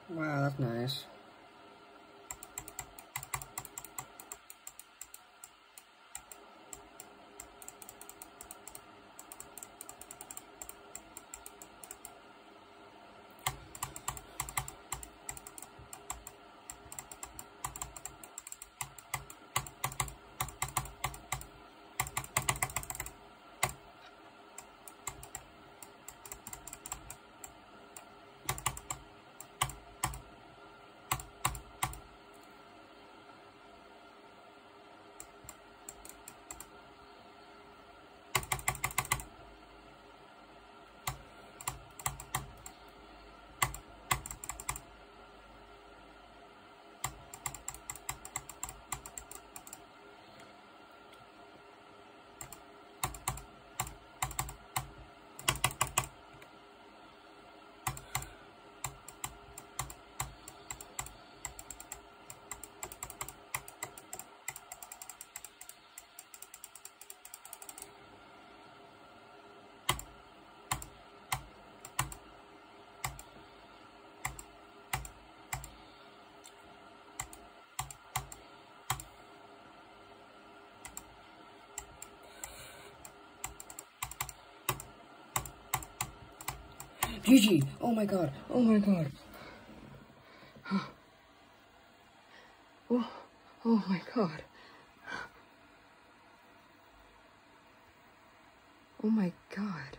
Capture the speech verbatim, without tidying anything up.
Wow, that's nice. G G! Oh my god! Oh my god! Oh, oh my god! Oh my god!